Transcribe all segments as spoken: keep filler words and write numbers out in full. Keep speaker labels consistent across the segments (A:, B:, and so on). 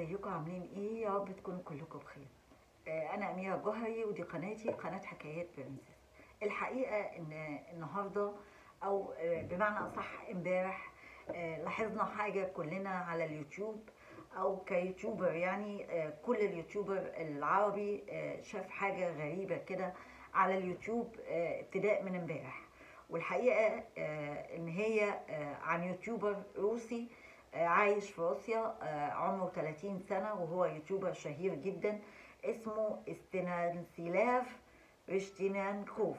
A: ازيكم عاملين ايه؟ يا رب تكونوا كلكم بخير. آه، انا اميره الجوهري ودي قناتي قناه حكايات برنسس. الحقيقه ان النهارده او آه، بمعنى اصح امبارح آه، لاحظنا حاجه كلنا على اليوتيوب او كيوتيوبر، يعني آه، كل اليوتيوبر العربي آه، شاف حاجه غريبه كده على اليوتيوب آه، ابتداء من امبارح. والحقيقه آه، ان هي آه، عن يوتيوبر روسي آه، عايش في روسيا، آه، عمره ثلاثين سنة وهو يوتيوبر شهير جدا اسمه استانسيلاف ريشتينانكوف.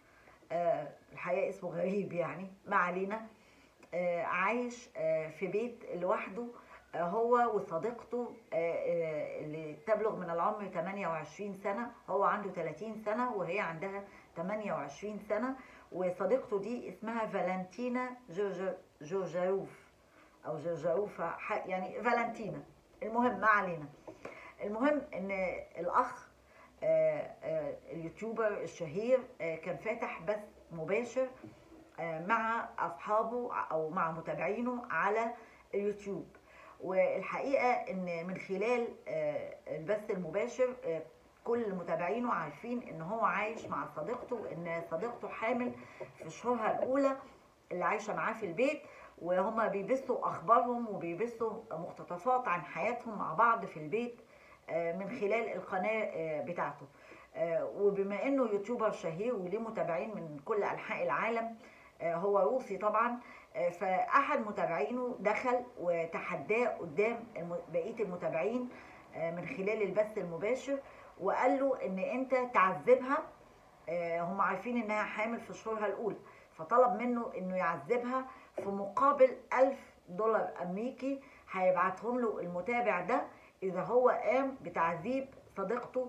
A: آه، الحقيقة اسمه غريب، يعني ما علينا. آه، عايش آه، في بيت لوحده، آه، هو وصديقته آه، آه، اللي تبلغ من العمر ثمانية وعشرين سنة. هو عنده ثلاثين سنة وهي عندها ثمانية وعشرين سنة، وصديقته دي اسمها فالنتينا جورج- جورجاروف او جرجروفة، يعني فالنتينا. المهم ما علينا. المهم ان الاخ آه، آه، اليوتيوبر الشهير آه، كان فاتح بث مباشر آه، مع اصحابه او مع متابعينه على اليوتيوب. والحقيقه ان من خلال آه، البث المباشر آه، كل متابعينه عارفين ان هو عايش مع صديقته، ان صديقته حامل في شهورها الاولى اللي عايشه معاه في البيت، وهما بيبثوا اخبارهم وبيبثوا مقتطفات عن حياتهم مع بعض في البيت آه، من خلال القناه آه، بتاعته. آه، وبما انه يوتيوبر شهير وليه متابعين من كل انحاء العالم، آه، هو روسي طبعا. آه، فاحد متابعينه دخل وتحداه قدام الم- بقيه المتابعين آه، من خلال البث المباشر، وقال له ان انت تعذبها. آه، هم عارفين انها حامل في شهورها الاولى، فطلب منه انه يعذبها في مقابل ألف دولار امريكي هيبعتهم له المتابع ده اذا هو قام بتعذيب صديقته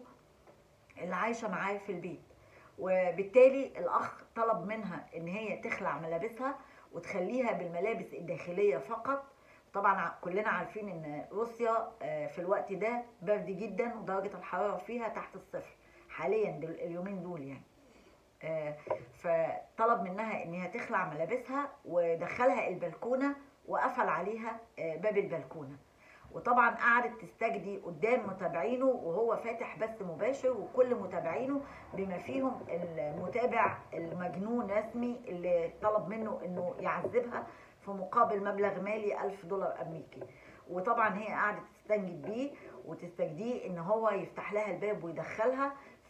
A: اللي عايشه معاه في البيت. وبالتالي الاخ طلب منها ان هي تخلع ملابسها وتخليها بالملابس الداخليه فقط. طبعا كلنا عارفين ان روسيا آه، في الوقت ده برد جدا ودرجه الحراره فيها تحت الصفر حاليا دل اليومين دول يعني. آه، فطلب منها انها تخلع ملابسها ودخلها البلكونه وقفل عليها آه، باب البلكونه. وطبعا قعدت تستجدي قدام متابعينه وهو فاتح بث مباشر، وكل متابعينه بما فيهم المتابع المجنون رسمي اللي طلب منه انه يعذبها في مقابل مبلغ مالي ألف دولار امريكي. وطبعا هي قعدت تستنجد بيه وتستجديه ان هو يفتح لها الباب ويدخلها.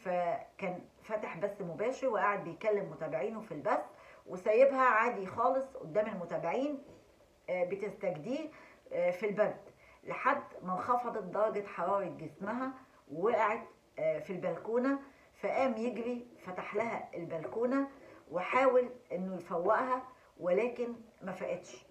A: فكان فتح بث مباشر وقاعد بيكلم متابعينه في البث وسايبها عادي خالص قدام المتابعين آه، بتستجديه آه، في البرد، لحد ما انخفضت درجة حرارة جسمها ووقعت آه، في البلكونة. فقام يجري فتح لها البلكونة وحاول انه يفوقها، ولكن ما فقتش.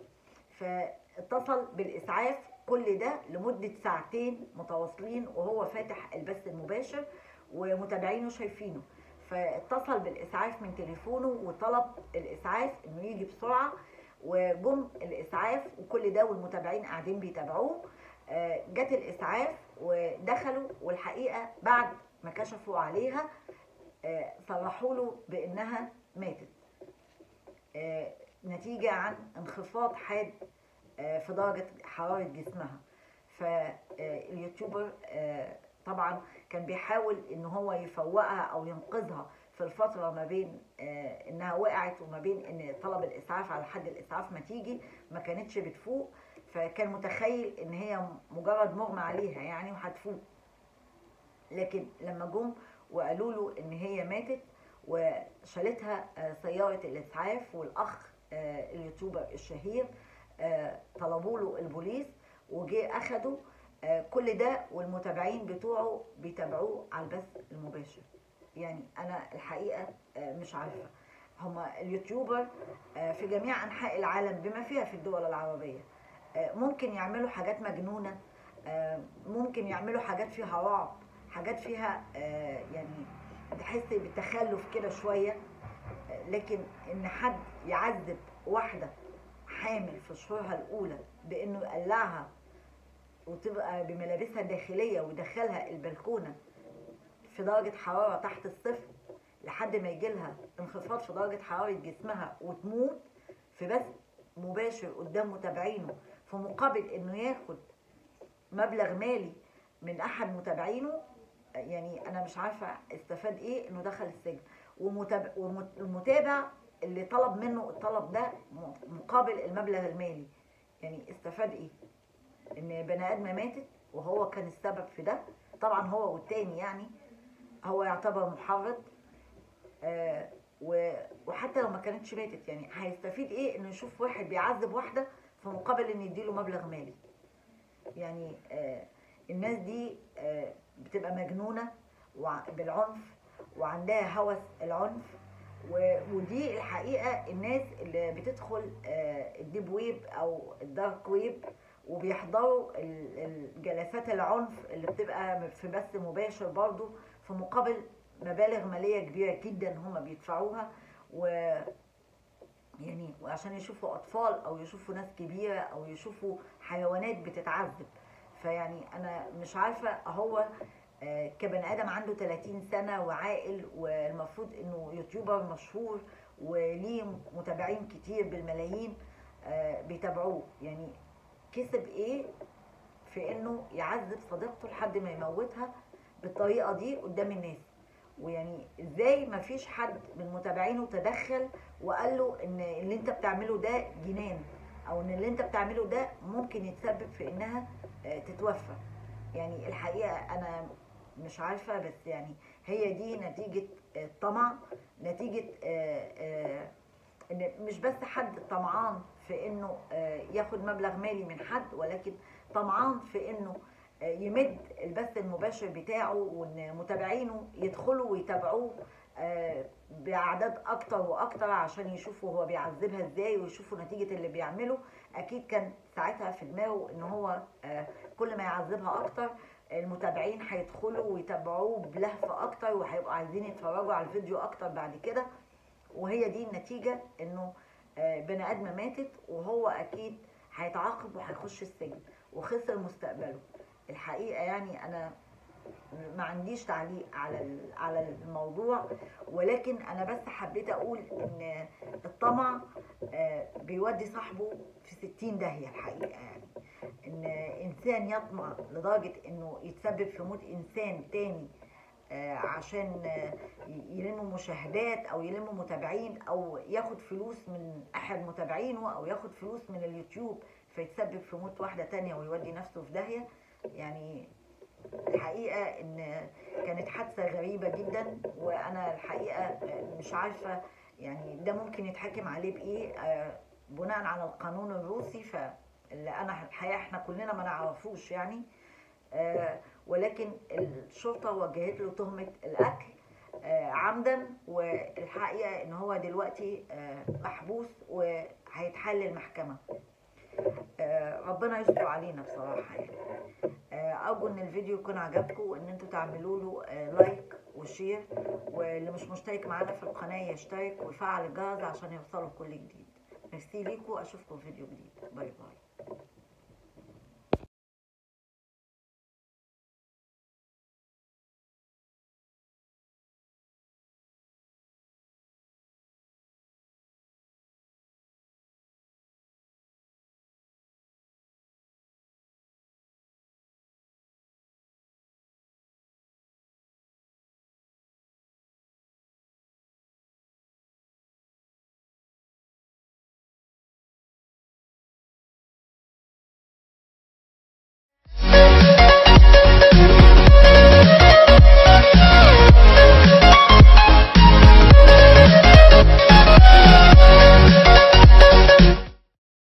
A: فاتصل بالإسعاف، كل ده لمدة ساعتين متواصلين وهو فاتح البث المباشر ومتابعينه شايفينه. فاتصل بالإسعاف من تليفونه وطلب الإسعاف إنه يجي بسرعة، وجم الإسعاف وكل ده والمتابعين قاعدين بيتابعوه. آه، جت الإسعاف ودخلوا، والحقيقة بعد ما كشفوا عليها آه، صرحوا له بأنها ماتت آه، نتيجة عن انخفاض حاد آه، في درجة حرارة جسمها. فاليوتيوبر طبعا كان بيحاول ان هو يفوقها او ينقذها في الفترة ما بين آه، انها وقعت وما بين ان طلب الاسعاف على حد الاسعاف ما تيجي. ما كانتش بتفوق، فكان متخيل ان هي مجرد مغمى عليها يعني وهتفوق. لكن لما جم وقالوا له ان هي ماتت وشالتها آه، سيارة الاسعاف، والاخ آه، اليوتيوبر الشهير آه، طلبوا له البوليس وجه اخده. آه، كل ده والمتابعين بتوعه بيتابعوه على البث المباشر. يعني انا الحقيقة آه، مش عارفة. هما اليوتيوبر آه، في جميع انحاء العالم بما فيها في الدول العربية آه، ممكن يعملوا حاجات مجنونة، آه، ممكن يعملوا حاجات فيها رعب، حاجات فيها آه، يعني تحس بالتخلف كده شوية. آه، لكن ان حد يعذب واحدة حامل في شهورها الاولى بانه يقلعها وتبقى بملابسها الداخلية ويدخلها البلكونة في درجة حرارة تحت الصفر لحد ما يجيلها انخفاض في درجة حرارة جسمها وتموت في بث مباشر قدام متابعينه، في مقابل انه ياخد مبلغ مالي من احد متابعينه، يعني انا مش عارفه استفاد ايه انه دخل السجن. ومتابع والمتابع اللي طلب منه الطلب ده مقابل المبلغ المالي، يعني استفاد ايه؟ ان بني ادمه ماتت وهو كان السبب في ده. طبعا هو والتاني يعني هو يعتبر محرض. آه وحتى لو ما كانتش ماتت، يعني هيستفيد ايه انه يشوف واحد بيعذب واحده في مقابل ان يديله مبلغ مالي؟ يعني آه الناس دي آه بتبقى مجنونه بالعنف وعندها هوس العنف. ودي الحقيقه الناس اللي بتدخل آه الديب ويب او الدارك ويب وبيحضروا الجلسات العنف اللي بتبقى في بث مباشر برضو في مقابل مبالغ ماليه كبيره جدا هم بيدفعوها، و يعني وعشان يشوفوا اطفال او يشوفوا ناس كبيره او يشوفوا حيوانات بتتعذب. فيعني انا مش عارفه، هو كبني ادم عنده ثلاثين سنه وعاقل والمفروض انه يوتيوبر مشهور وليه متابعين كتير بالملايين بيتابعوه، يعني كسب ايه في انه يعذب صديقته لحد ما يموتها بالطريقه دي قدام الناس؟ ويعني ازاي ما فيش حد من متابعينه تدخل وقال له ان اللي انت بتعمله ده جنان، او ان اللي انت بتعمله ده ممكن يتسبب في انها تتوفى؟ يعني الحقيقه انا مش عارفه، بس يعني هي دي نتيجه الطمع، نتيجه ان مش بس حد طمعان في انه ياخد مبلغ مالي من حد، ولكن طمعان في انه يمد البث المباشر بتاعه وان متابعينه يدخلوا ويتابعوه باعداد اكتر واكتر عشان يشوفوا هو بيعذبها ازاي ويشوفوا نتيجه اللي بيعمله. اكيد كان ساعتها في دماغه ان هو كل ما يعذبها اكتر المتابعين هيدخلوا ويتابعوه بلهفه اكتر وهيبقوا عايزين يتفرجوا على الفيديو اكتر بعد كده. وهي دي النتيجه، انه بني ادمه ماتت وهو اكيد هيتعاقب وهيخش السجن وخسر مستقبله. الحقيقه يعني انا ما عنديش تعليق على على الموضوع، ولكن انا بس حبيت اقول ان الطمع بيودي صاحبه في ستين داهيه الحقيقه. يعني ان انسان يطمع لدرجه انه يتسبب في موت انسان تاني عشان يلم مشاهدات او يلم متابعين او ياخد فلوس من احد متابعينه او ياخد فلوس من اليوتيوب فيتسبب في موت واحده تانية ويودي نفسه في داهيه. يعني الحقيقه ان كانت حادثه غريبه جدا، وانا الحقيقه مش عارفه يعني ده ممكن يتحكم عليه بايه بناء على القانون الروسي، فاللي انا الحقيقه احنا كلنا ما نعرفوش يعني. ولكن الشرطه وجهت له تهمه القتل عمدا، والحقيقه ان هو دلوقتي محبوس وهيتحل المحكمه. ربنا يستر علينا بصراحه يعني. ارجو ان الفيديو يكون عجبكم وان انتوا تعملوا له لايك وشير، واللي مش مشترك معانا في القناه يشترك ويفعل الجرس عشان يوصله كل جديد. ميرسي ليكم، اشوفكم في فيديو جديد. باي باي.